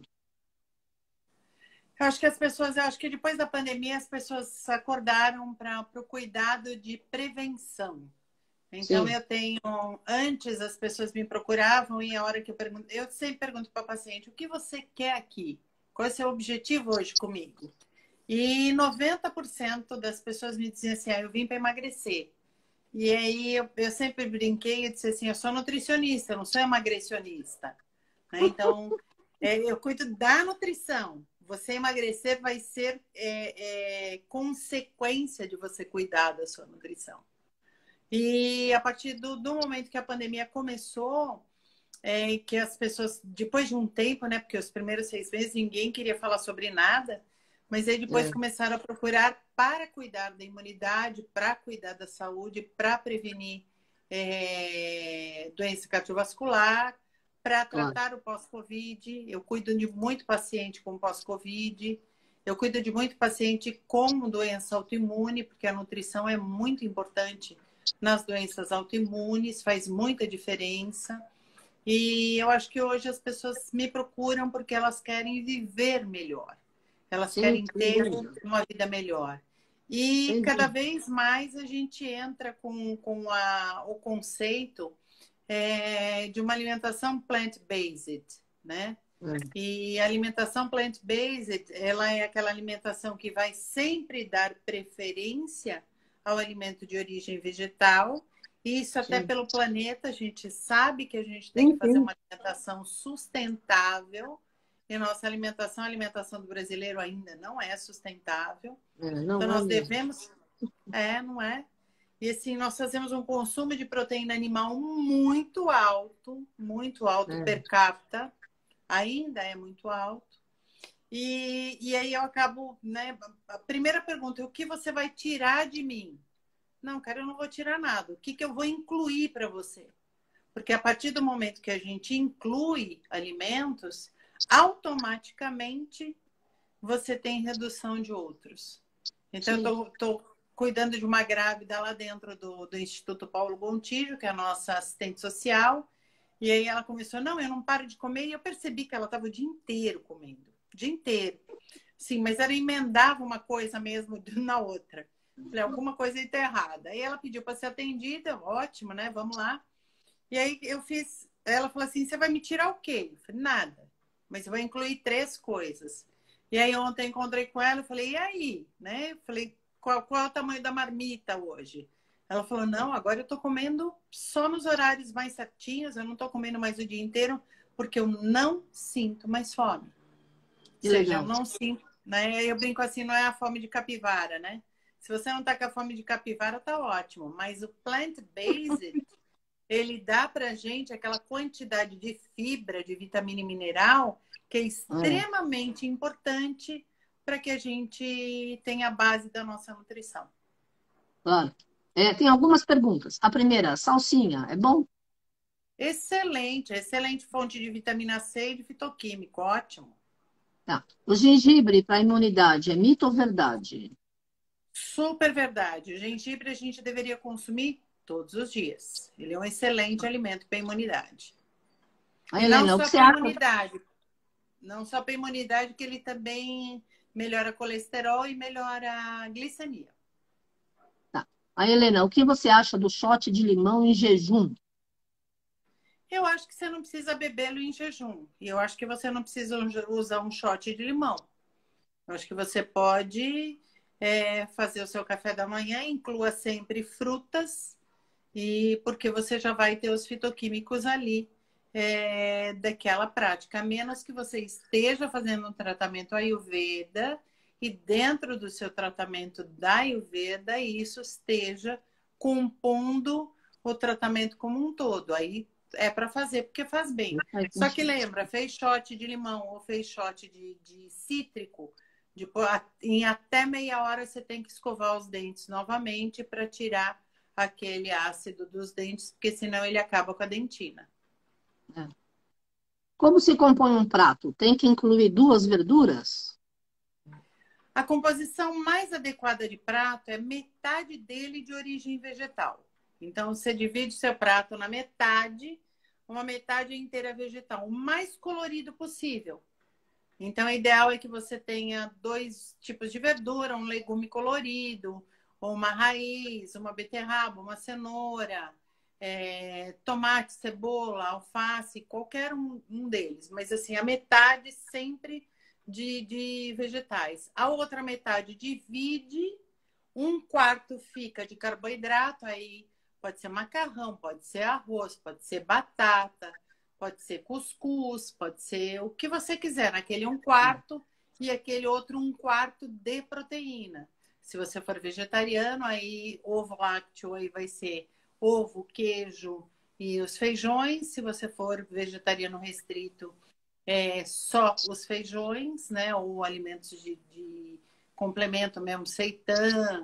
Eu acho que as pessoas, eu acho que depois da pandemia as pessoas acordaram para o cuidado de prevenção. Então Sim. eu tenho, antes as pessoas me procuravam e a hora que eu sempre pergunto para o paciente, o que você quer aqui? Qual é o seu objetivo hoje comigo? E 90% das pessoas me diziam assim, eu vim para emagrecer. E aí eu sempre brinquei e disse assim, eu sou nutricionista, eu não sou emagrecionista. Né? Então, eu cuido da nutrição. Você emagrecer vai ser consequência de você cuidar da sua nutrição. E a partir do momento que a pandemia começou, que as pessoas, depois de um tempo, né? Porque os primeiros 6 meses ninguém queria falar sobre nada, mas aí depois É, começaram a procurar para cuidar da imunidade, para cuidar da saúde, para prevenir doença cardiovascular, para claro. tratar o pós-Covid. Eu cuido de muito paciente com pós-Covid. Eu cuido de muito paciente com doença autoimune, porque a nutrição é muito importante nas doenças autoimunes, faz muita diferença. E eu acho que hoje as pessoas me procuram porque elas querem viver melhor. Elas Sim, querem sem ter dúvida. uma vida melhor. E Sem cada dúvida. vez mais a gente entra com o conceito de uma alimentação plant-based, né? É. E a alimentação plant-based, ela é aquela alimentação que vai sempre dar preferência ao alimento de origem vegetal. Isso até Sim, pelo planeta, a gente sabe que a gente tem que sim, fazer sim. uma alimentação sustentável. E nossa alimentação, a alimentação do brasileiro ainda não é sustentável. É, Então não é nós mesmo. devemos, não é? E assim, nós fazemos um consumo de proteína animal muito alto É. per capita, ainda é muito alto. E aí eu acabo, né? A primeira pergunta é: o que você vai tirar de mim? Não, cara, eu não vou tirar nada. O que eu vou incluir para você? Porque a partir do momento que a gente inclui alimentos, automaticamente você tem redução de outros. Então, Sim. eu estou cuidando de uma grávida lá dentro do Instituto Paulo Gontijo, que é a nossa assistente social. E aí ela começou, não, eu não paro de comer. E eu percebi que ela estava o dia inteiro comendo. O dia inteiro. Sim, mas ela emendava uma coisa mesmo na outra. Falei, alguma coisa aí está errada. Aí ela pediu para ser atendida, ótimo, né? Vamos lá. E aí eu fiz. Ela falou assim: você vai me tirar o quê? Eu falei, nada. Mas eu vou incluir 3 coisas. E aí ontem encontrei com ela e falei, e aí? Né? Eu falei, qual é o tamanho da marmita hoje? Ela falou, não, agora eu tô comendo só nos horários mais certinhos, eu não tô comendo mais o dia inteiro, porque eu não sinto mais fome. Ou Que seja, eu legal. não sinto, né? Eu brinco assim, não é a fome de capivara, né? Se você não tá com a fome de capivara, tá ótimo. Mas o plant-based, ele dá pra gente aquela quantidade de fibra, de vitamina e mineral, que é É, extremamente importante para que a gente tenha a base da nossa nutrição. claro. É, tem algumas perguntas. A primeira, salsinha, é bom? Excelente, excelente fonte de vitamina C e de fitoquímico, ótimo. Tá. O gengibre para imunidade, é mito ou verdade? Super verdade. O gengibre a gente deveria consumir todos os dias. Ele é um excelente alimento para a imunidade. A E não Helena, o que só você para a acha? imunidade, não só para a imunidade, que ele também melhora colesterol e melhora a glicemia. Tá. A Helena, o que você acha do shot de limão em jejum? Eu acho que você não precisa bebê-lo em jejum. E eu acho que você não precisa usar um shot de limão. Eu acho que você pode fazer o seu café da manhã, inclua sempre frutas, e porque você já vai ter os fitoquímicos ali daquela prática. A menos que você esteja fazendo um tratamento Ayurveda e dentro do seu tratamento da Ayurveda isso esteja compondo o tratamento como um todo. Aí é para fazer porque faz bem. Faz Só que sentido. lembra, fez shot de limão ou fez shot de cítrico, em até meia hora você tem que escovar os dentes novamente para tirar aquele ácido dos dentes, porque senão ele acaba com a dentina. É. Como se compõe um prato? Tem que incluir duas verduras? A composição mais adequada de prato é metade dele de origem vegetal. Então, você divide seu prato na metade, uma metade inteira vegetal, o mais colorido possível. Então, o ideal é que você tenha 2 tipos de verdura, um legume colorido, ou uma raiz, uma beterraba, uma cenoura, tomate, cebola, alface, qualquer um deles. Mas, assim, a metade sempre de vegetais. A outra metade divide, um quarto fica de carboidrato, aí pode ser macarrão, pode ser arroz, pode ser batata, pode ser cuscuz, pode ser o que você quiser, naquele um quarto e aquele outro um quarto de proteína. Se você for vegetariano, aí ovo lácteo aí vai ser ovo, queijo e os feijões. Se você for vegetariano restrito, só os feijões, né? Ou alimentos de complemento mesmo, seitan,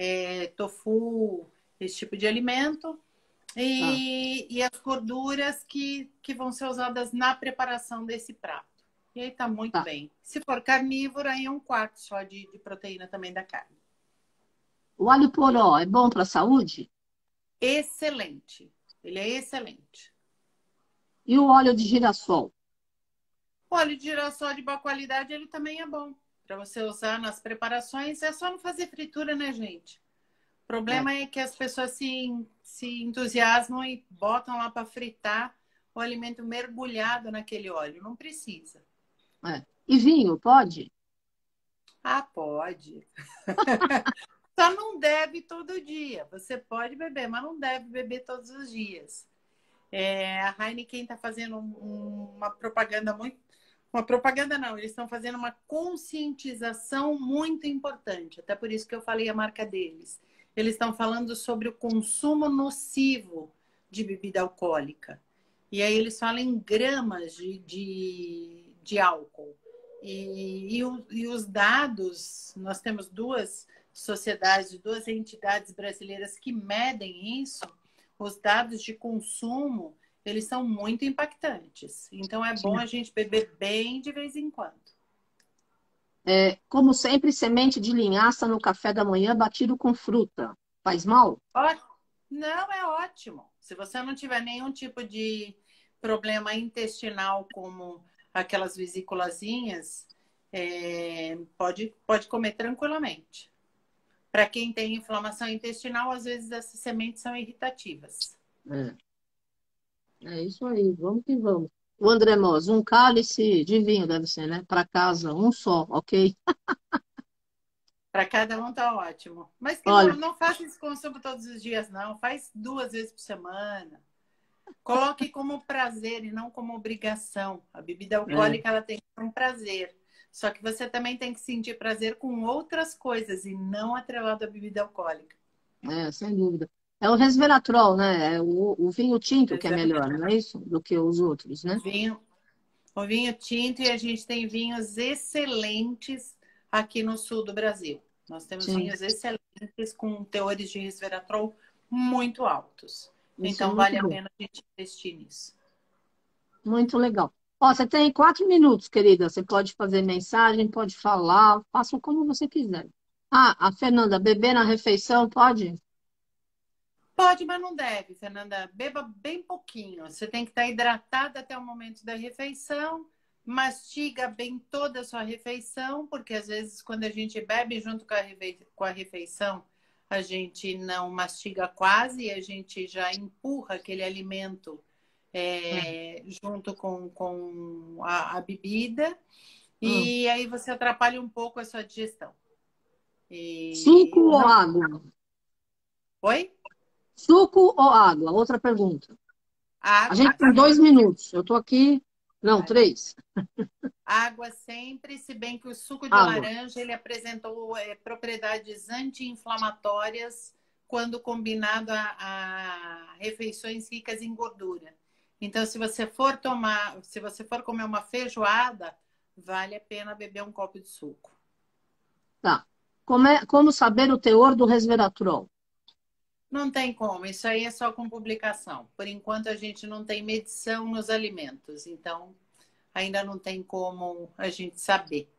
tofu, esse tipo de alimento. Tá. E as gorduras que vão ser usadas na preparação desse prato. E aí tá muito Tá. bem. Se for carnívoro, aí é um quarto só de proteína também da carne. O alho poró é bom para a saúde? Excelente. Ele é excelente. E o óleo de girassol? O óleo de girassol de boa qualidade, ele também é bom para você usar nas preparações. É só não fazer fritura, né, gente? O É, problema é que as pessoas se entusiasmam e botam lá para fritar o alimento mergulhado naquele óleo. Não precisa. é. E vinho, pode? Ah, pode. Só não deve todo dia. Você pode beber, mas não deve beber todos os dias. A Heineken está fazendo uma propaganda muito. Uma propaganda não, eles estão fazendo uma conscientização muito importante. Até por isso que eu falei a marca deles. Eles estão falando sobre o consumo nocivo de bebida alcoólica. E aí eles falam em gramas de álcool. E os dados, nós temos duas sociedades, duas entidades brasileiras que medem isso, os dados de consumo, eles são muito impactantes. Então é bom a gente beber bem de vez em quando. É, como sempre, semente de linhaça no café da manhã batido com fruta. Faz mal? Ó, não, é ótimo. Se você não tiver nenhum tipo de problema intestinal, como aquelas vesículazinhas, pode comer tranquilamente. Para quem tem inflamação intestinal, às vezes essas sementes são irritativas. É, é isso aí, vamos que vamos. O André Mos, um cálice de vinho deve ser, né? Para casa, um só, ok? Para cada um tá ótimo. Mas que Olha, não faça esse consumo todos os dias, não. Faz 2 vezes por semana. Coloque como prazer e não como obrigação. A bebida é, alcoólica ela tem que ser um prazer. Só que você também tem que sentir prazer com outras coisas e não atrelado à bebida alcoólica. sem dúvida. É o resveratrol, né? É o vinho tinto que é melhor, Exatamente. não é isso? Do que os outros, né? Vinho, o vinho tinto e a gente tem vinhos excelentes aqui no sul do Brasil. Nós temos Sim, vinhos excelentes com teores de resveratrol muito altos. isso é Então muito vale a bom. pena a gente investir nisso. Muito legal. Ó, você tem 4 minutos, querida. Você pode fazer mensagem, pode falar, faça como você quiser. Ah, a Fernanda, beber na refeição, pode? Pode, mas não deve, Fernanda. Beba bem pouquinho. Você tem que estar hidratada até o momento da refeição. Mastiga bem toda a sua refeição, porque às vezes quando a gente bebe junto com a refeição, a gente não mastiga quase e a gente já empurra aquele alimento É. junto com a bebida. Hum. E aí você atrapalha um pouco a sua digestão. Suco E ou não. água? Oi? Suco ou água? Outra pergunta. A Água gente tem 2 minutos. Eu tô aqui. Não, Vai lá. 3. Água sempre, se bem que o suco de Água. laranja ele apresentou propriedades anti-inflamatórias quando combinado a refeições ricas em gordura. Então, se você for comer uma feijoada, vale a pena beber um copo de suco. Tá. Como saber o teor do resveratrol? Não tem como, isso aí é só com publicação. Por enquanto, a gente não tem medição nos alimentos, então ainda não tem como a gente saber.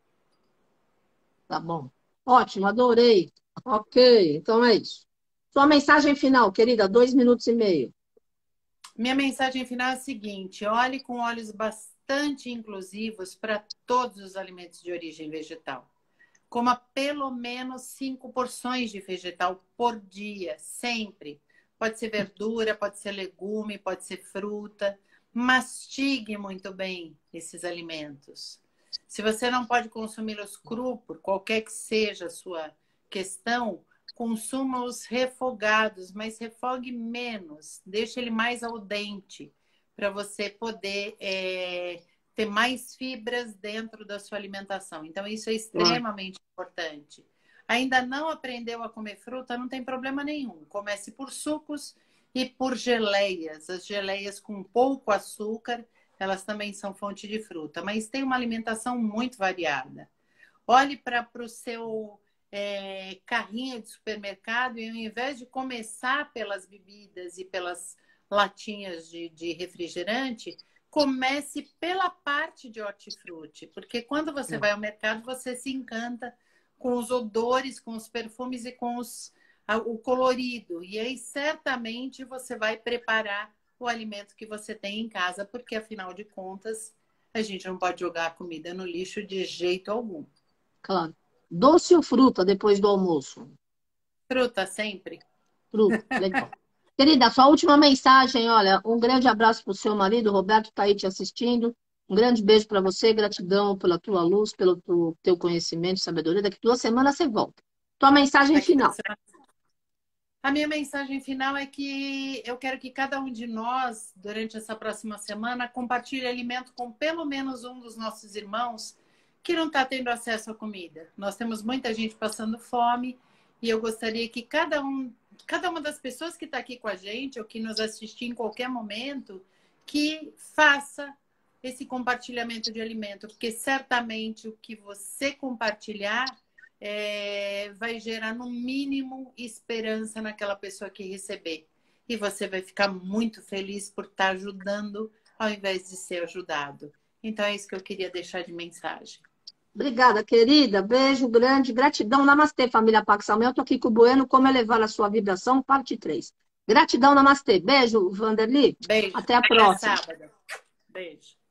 Tá bom. Ótimo, adorei. Ok, então é isso. Sua mensagem final, querida, 2 minutos e meio. Minha mensagem final é a seguinte: olhe com olhos bastante inclusivos para todos os alimentos de origem vegetal. Coma pelo menos 5 porções de vegetal por dia, sempre. Pode ser verdura, pode ser legume, pode ser fruta. Mastigue muito bem esses alimentos. Se você não pode consumi-los cru, por qualquer que seja a sua questão, consuma-os refogados, mas refogue menos. Deixe ele mais al dente, para você poder ter mais fibras dentro da sua alimentação. Então, isso é Claro. extremamente importante. Ainda não aprendeu a comer fruta, não tem problema nenhum. Comece por sucos e por geleias. As geleias com pouco açúcar, elas também são fonte de fruta, mas tem uma alimentação muito variada. Olhe para o seu carrinho de supermercado e ao invés de começar pelas bebidas e pelas latinhas de refrigerante, comece pela parte parte de hortifruti, porque quando você vai ao mercado, você se encanta com os odores, com os perfumes e com o colorido. E aí, certamente, você vai preparar o alimento que você tem em casa, porque, afinal de contas, a gente não pode jogar a comida no lixo de jeito algum. Claro. Doce ou fruta depois do almoço? Fruta sempre. Fruta, legal. Querida, sua última mensagem, olha, um grande abraço para o seu marido, Roberto está aí te assistindo. Um grande beijo para você, gratidão pela tua luz, pelo teu conhecimento, sabedoria. Daqui 2 semanas você volta. Tua mensagem Daqui final. A minha mensagem final é que eu quero que cada um de nós, durante essa próxima semana, compartilhe alimento com pelo menos um dos nossos irmãos que não está tendo acesso à comida. Nós temos muita gente passando fome e eu gostaria que cada uma das pessoas que está aqui com a gente ou que nos assistir em qualquer momento, que faça esse compartilhamento de alimento, porque certamente o que você compartilhar vai gerar, no mínimo, esperança naquela pessoa que receber. E você vai ficar muito feliz por estar ajudando ao invés de ser ajudado. Então, é isso que eu queria deixar de mensagem. Obrigada, querida. Beijo grande. Gratidão. Namastê, família Pax Salmão. Eu tô aqui com o Bueno. Como elevar a sua vibração? Parte 3. Gratidão, namastê. Beijo, Vanderly. Beijo. Até a Até próxima. sábado. Beijo.